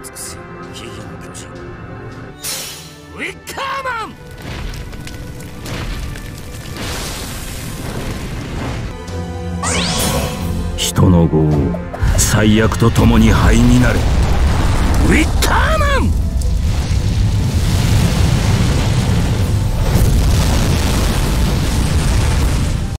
尽くす木々の巨人ウィッカーマン。人の業を最悪と共に灰になれ。ウィッカーマン。